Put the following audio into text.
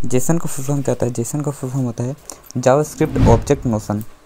Jason का full form क्या होता है? जेसन का फुल फॉर्म होता है जावास्क्रिप्ट ऑब्जेक्ट नोशन।